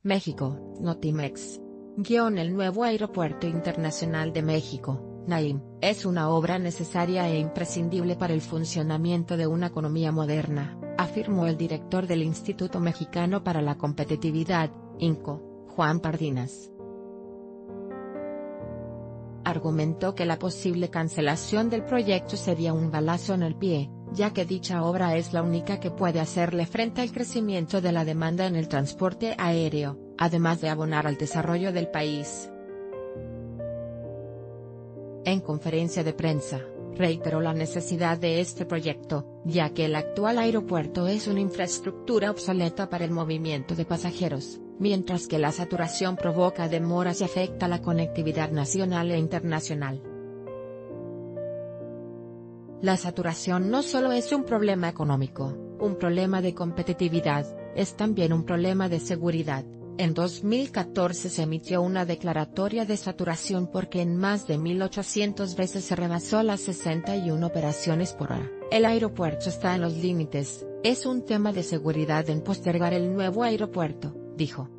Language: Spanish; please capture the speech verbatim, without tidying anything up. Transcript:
México, Notimex. Guión El nuevo Aeropuerto Internacional de México, NAIM, es una obra necesaria e imprescindible para el funcionamiento de una economía moderna, afirmó el director del Instituto Mexicano para la Competitividad, INCO, Juan Pardinas. Argumentó que la posible cancelación del proyecto sería un balazo en el pie, ya que dicha obra es la única que puede hacerle frente al crecimiento de la demanda en el transporte aéreo, además de abonar al desarrollo del país. En conferencia de prensa, reiteró la necesidad de este proyecto, ya que el actual aeropuerto es una infraestructura obsoleta para el movimiento de pasajeros, mientras que la saturación provoca demoras y afecta la conectividad nacional e internacional. La saturación no solo es un problema económico, un problema de competitividad, es también un problema de seguridad. En dos mil catorce se emitió una declaratoria de saturación porque en más de mil ochocientas veces se rebasó las sesenta y una operaciones por hora. El aeropuerto está en los límites, es un tema de seguridad en postergar el nuevo aeropuerto, dijo.